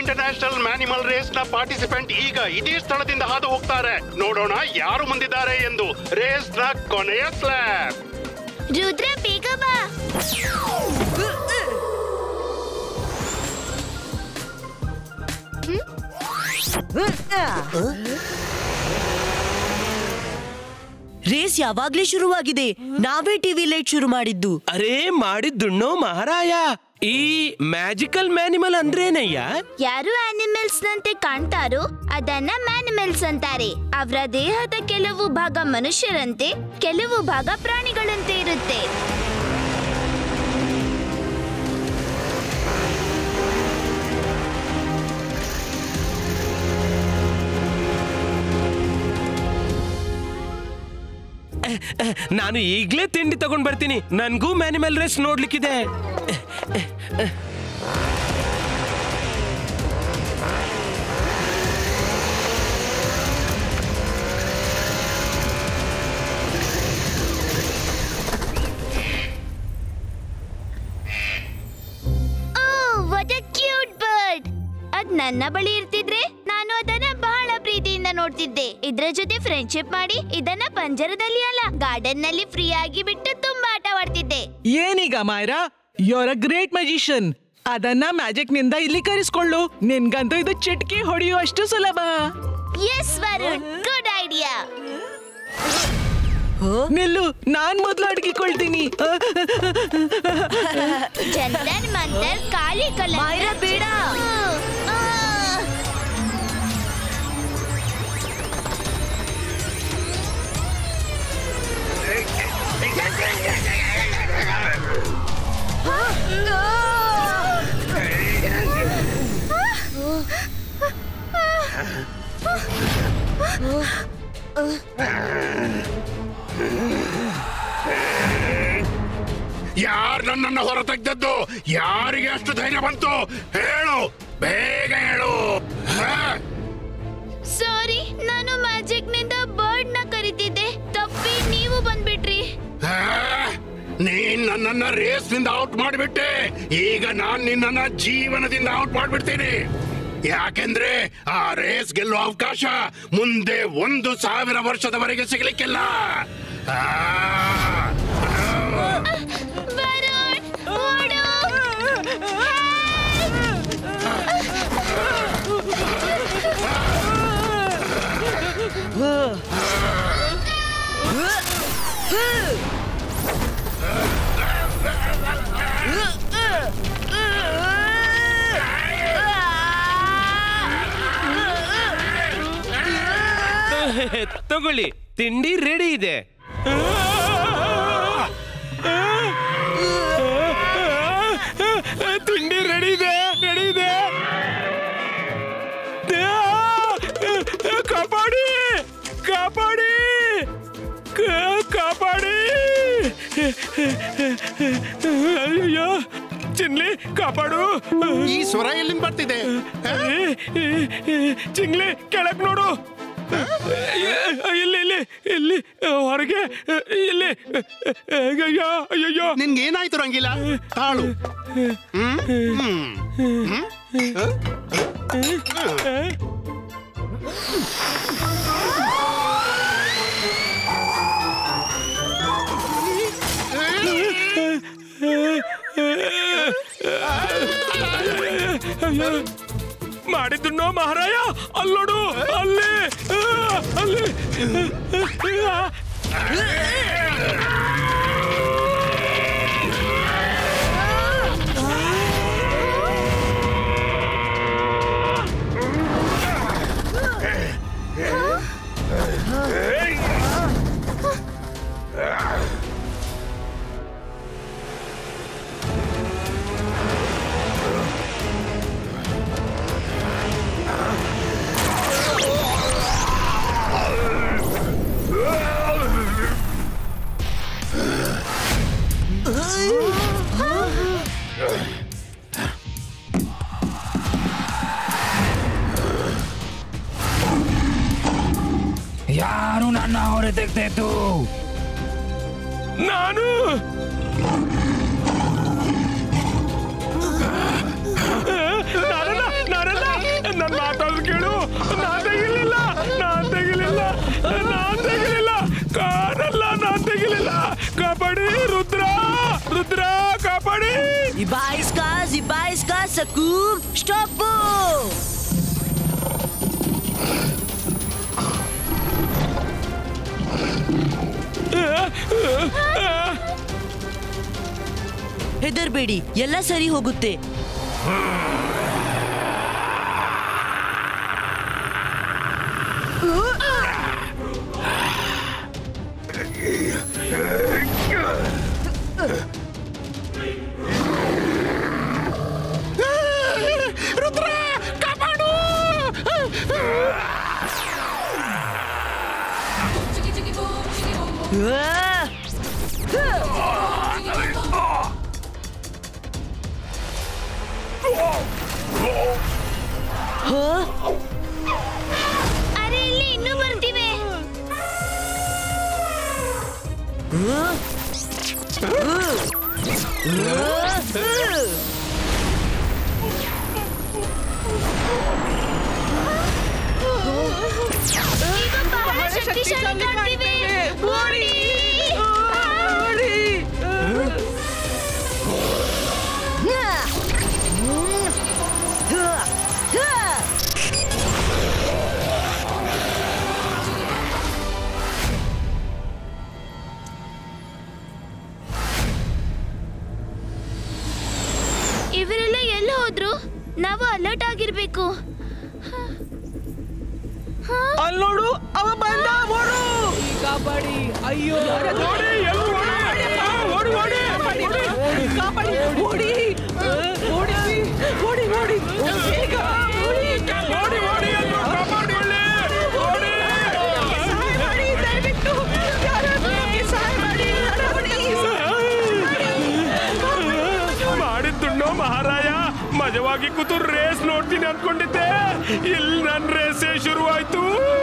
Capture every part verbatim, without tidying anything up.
International ಮ್ಯಾನಿಮಲ್ race ನ participant ಈಗ ಇದೇ ಸ್ಥಳದಿಂದ ಹಾದು ಹೋಗ್ತಾರೆ. ನೋಡೋಣ ಯಾರು ಮುಂದಿದ್ದಾರೆ ಎಂದು. ರೇಸ್ ನ ಕೊನೆಯ ಸ್ಲ್ಯಾಬ್. ರುದ್ರ ಬೇಗ ಬಾ. ರೇಸ್ ಯಾವಾಗ್ಲೇ ಶುರುವಾಗಿದೆ. ನಾವೇ ಟಿವಿ ಲೈಟ್ ಶುರು ಮಾಡಿದ್ದು. ಅರೇ ಮಾಡಿದ್ದುಣ್ಣೋ ಮಹಾರಾಯ. ಈ ಮ್ಯಾಜಿಕಲ್ ಮ್ಯಾನಿಮಲ್ ಅಂದ್ರೇನಯ್ಯ? ಯಾರು ಆನಿಮಲ್ಸ್ ನಂತೆ ಕಾಣ್ತಾರೋ ಅದನ್ನ ಮ್ಯಾನಿಮಲ್ಸ್ ಅಂತಾರೆ. ಅವರ ದೇಹದ ಕೆಲವು ಭಾಗ ಮನುಷ್ಯರಂತೆ, ಕೆಲವು ಭಾಗ ಪ್ರಾಣಿಗಳಂತೆ ಇರುತ್ತೆ. ನಾನು ಈಗ್ಲೇ ತಿಂಡಿ ತಗೊಂಡ್ ಬರ್ತೀನಿ. ನನ್ಗೂ ಮ್ಯಾನಿಮಲ್ ರೇಸ್ ನೋಡ್ಲಿಕ್ಕಿದೆ. ಅದ್ ನನ್ನ ಬಳಿ ಇರ್ತಿದ್ರೆ ನಾನು ಅದನ್ನ ಬಹಳ ಪ್ರೀತಿಯಿಂದ ನೋಡ್ತಿದ್ದೆ. ಇದ್ರ ಜೊತೆ ಫ್ರೆಂಡ್ಶಿಪ್ ಮಾಡಿ ಇದನ್ನ ಪಂಜರದಲ್ಲಿ ಅಲ್ಲ, ಗಾರ್ಡನ್ ನಲ್ಲಿ ಫ್ರೀ ಆಗಿ ಬಿಟ್ಟು ತುಂಬಾ ಆಟ ಆಡ್ತಿದ್ದೆ. ಏನೀಗ Mayra, you are a great magician. ಅದನ್ನ ಮ್ಯಾಜಿಕ್ ನಿಂದ ಇಲ್ಲಿ ಕರೆಸ್ಕೊಳ್ಳು. ನಿನ್ಗಂತೂ ಇದು ಚಿಟ್ಕಿ ಹೊಡೆಯುವಷ್ಟು ಸುಲಭ. Yes Varun, good idea. ನಿಲ್ಲು, ನಾನ್ ಮೊದ್ಲು ಅಡಗಿಕೊಳ್ತೀನಿ. ಚಂದನ್ ಮಂತರ್ ಕಾಳಿ ಕಲ ಬೇಡ. ಯಾರು ನನ್ನನ್ನು ಹೊರ ತೆಗೆದದ್ದು? ಯಾರಿಗೆ ಅಷ್ಟು ಧೈರ್ಯ ಬಂತು? ಹೇಳು, ಬೇಗ ಹೇಳು. ಸಾರಿ, ನಾನು ಮ್ಯಾಜಿಕ್ ನಿಂದ ಬರ್ಡ್ ನ ಕರೀತಿದ್ದೆ. ತಪ್ಪಿ ನೀವು ಬಂದ್ಬಿಟ್ರಿ. ನೀನ್ ನನ್ನನ್ನ ರೇಸ್ ನಿಂದ ಔಟ್ ಮಾಡಿಬಿಟ್ಟೆ. ಈಗ ನಾನ್ ನಿನ್ನನ್ನ ಜೀವನದಿಂದ ಔಟ್ ಮಾಡ್ಬಿಡ್ತೀನಿ. ಯಾಕೆಂದ್ರೆ ಆ ರೇಸ್ ಗೆಲ್ಲುವ ಅವಕಾಶ ಮುಂದೆ ಒಂದು ಸಾವಿರ ವರ್ಷದವರೆಗೆ ಸಿಗ್ಲಿಕ್ಕಿಲ್ಲ. ತಗೊಳ್ಳಿ, ತಿಂಡಿ ರೆಡಿ ಇದೆ. ತಿಂಡಿ ರೆಡಿ ಇದೆ, ರೆಡಿ ಇದೆ. ಕಾಪಾಡಿ, ಕಾಪಾಡಿ, ಕಾಪಾಡಿ. ಅಯ್ಯೋ ಚಿನ್ಲಿ, ಕಾಪಾಡು. ಈ ಸ್ವರ ಎಲ್ಲಿಂದ ಬರ್ತಿದೆ? ಚಿಂಗ್ಲಿ, ಕೆಳಗ್ ನೋಡು. ಇಲ್ಲಿ ಇಲ್ಲಿ ಇಲ್ಲಿ ಹೊರಗೆ ಇಲ್ಲಿ. ಅಯ್ಯೋ ಅಯ್ಯೋ, ನಿನ್ಗೆ ಏನಾಯ್ತು ರಂಗಿಲ್ಲ? ತಾಳು. ಮಾಡಿದ್ನೋ ಮಹಾರಾಯ. ಅಲ್ಲೋಡು, ಅಲ್ಲಿ ಅಲ್ಲಿ. ಯಾರು ನನ್ನ ಹೊರ ತೆಗ್ದಿತ್ತು? ನಾನು. ನಾನಲ್ಲ, ನಾನಲ್ಲ. Ibaiska, Ibaiska, Sakum, stop! ಹೆದರ್ಬೇಡಿ, ಎಲ್ಲ ಸರಿ ಹೋಗುತ್ತೆ. ರುದ್ರ ಕಾಪಾಡು. ಅರೆ ಇಲ್ಲಿ ಇನ್ನೂ ಬರ್ತಿವೆ. ಇವು ಬಹಳ ಶಕ್ತಿಶಾಲಿ ಕಾಣ್ತಿವೆ. ಓಡಿ ಇವರೆಲ್ಲ ಎಲ್ಲ ಹೋದ್ರು? ನಾವು ಅಲರ್ಟ್ ಆಗಿರ್ಬೇಕು. ಅಲ್ಲಿ ನೋಡು, ಅವ ಬಂದ. ಓಡು ಕಾಪಾಡಿ. ಅಯ್ಯೋ ಕಾಪಾಡಿ, ಓಡಿ ಓಡಿ ಓಡಿ ಓಡಿ ಬೇಗ ಓಡಿ ಓಡಿ ಓಡಿ ಕಾಪಾಡಿ. ಸಹಾಯ ಮಾಡಿ ದಯವಿಟ್ಟು, ಸಹಾಯ ಮಾಡಿ. ಮಾಡಿದ್ದುಣ್ಣೋ ಮಹಾರಾಯ, ಮಜವಾಗಿ ಕೂತು ರೇಸ್ ನೋಡ್ತೀನಿ ಅನ್ಕೊಂಡಿದ್ದೆ. ಇಲ್ಲಿ ನನ್ನ ರೇಸೇ ಶುರುವಾಯ್ತು.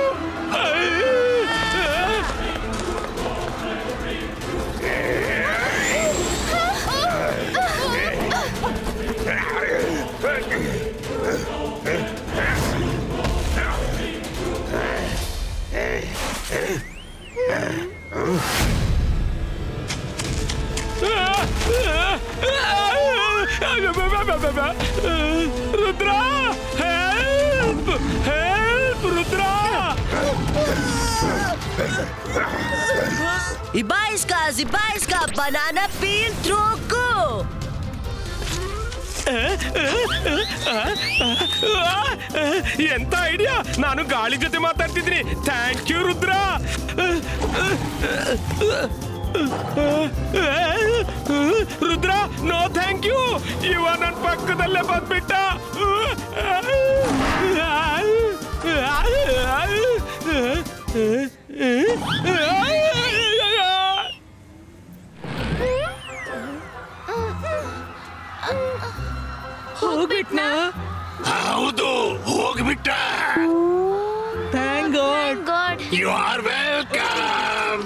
Rudra, help help Rudra. Ibaiska, Ibaiska, banana peel troco. ಎಂತ ಐಡಿಯಾ! ನಾನು ಗಾಳಿ ಜೊತೆ ಮಾತಾಡ್ತಿದ್ದೀನಿ. Thank you Rudra. Rudra, no thank you. ಇವ ನನ್ನ ಪಕ್ಕದಲ್ಲೇ ಬಂದ್ಬಿಟ್ಟ. ಹೋಗ್ಬಿಟ್ನಾ? ಹೌದು, ಹೋಗ್ಬಿಟ್ಟ. Thank god. God. You are welcome.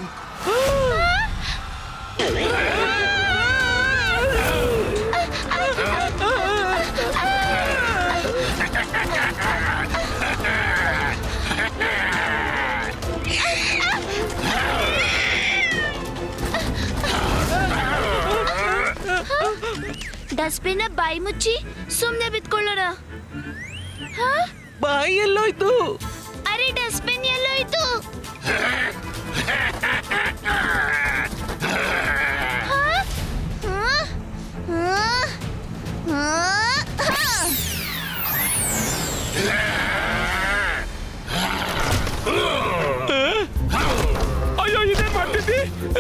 Dustbin ಬಾಯಿ ಮುಚ್ಚಿ ಸುಮ್ನೆ ಬಿತ್ಕೊಳ್ಳೋಣ. ಬಾಯಿ ಎಲ್ಲೋಯ್ತು? ಅರೆ ಡಸ್ಟ್ಬಿನ್ ಎಲ್ಲೋಯ್ತು? ಅಯ್ಯೋ, ಇದೇ ಮಾಡ್ತಿದ್ದಿ.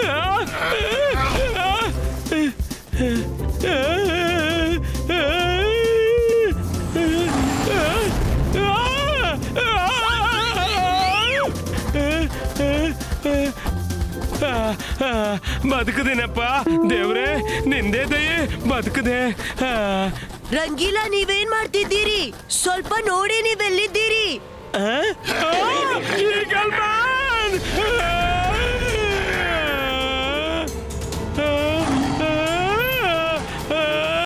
ಬದುಕದೇನಪ್ಪ ದೇವ್ರೆ, ನಿಂದೇ ದಯೆ, ಬದುಕದೆ. ರಂಗೀಲಾ, ನೀವೇನ್ ಮಾಡ್ತಿದ್ದೀರಿ? ಸ್ವಲ್ಪ ನೋಡಿ, ನೀವೆಲ್ಲಿದ್ದೀರಿ? Eagle man